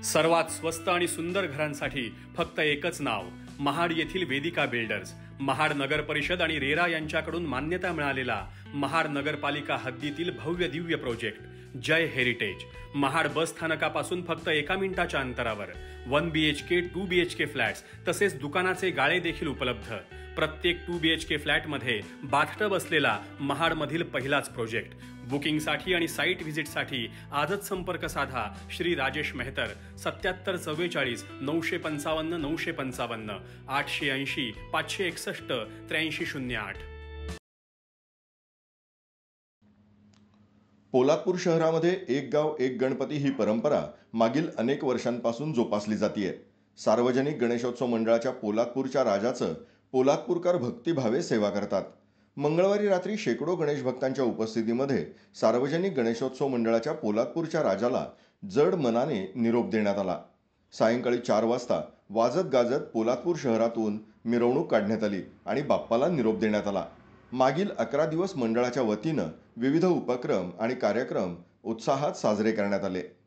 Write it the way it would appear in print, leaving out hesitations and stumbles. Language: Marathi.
सर्वात स्वस्त आणि सुंदर घरांसाठी फक्त एकच नाव, महाड येथील वेदिका बिल्डर्स. महाड नगर परिषद आणि रेरा यांच्याकडून मान्यता मिळालेला महाड नगरपालिका हद्दीतील भव्य दिव्य project Jai heritage. Mahad bus स्थानकापासून फक्त 1 मिनिटाच्या अंतरावर 1 BHK 2 BHK फ्लॅट्स तसेच दुकानाचे गाळे देखील उपलब्ध. प्रत्येक 2 BHK फ्लॅटमध्ये बाथटब असलेला महाडमधील पहिलाच प्रोजेक्ट. बुकिंगसाठी आणि साईट व्हिजिटसाठी आजच संपर्क साधा श्री राजेश मेहतर 7744 955 955 880 561 8308. पोलादपूर शहरामध्ये एक गाव एक गणपती ही परंपरा मागील अनेक वर्षांपासून जोपासली जाते. सार्वजनिक गणेशोत्सव मंडळाच्या पोलादपूरच्या राजाचं पोलादपूरकर भक्तिभावे सेवा करतात. मंगळवारी रात्री शेकडो गणेश भक्तांच्या उपस्थितीमध्ये सार्वजनिक गणेशोत्सव मंडळाच्या पोलादपूरच्या राजाला जड मनाने निरोप देण्यात आला. सायंकाळी 4 वाजता वाजत गाजत पोलादपूर शहरातून मिरवणूक काढण्यात आली आणि बाप्पाला निरोप देण्यात आला. मागील 11 दिवस मंडळाच्या वतीनं विविध उपक्रम आणि कार्यक्रम उत्साहात साजरे करण्यात आले.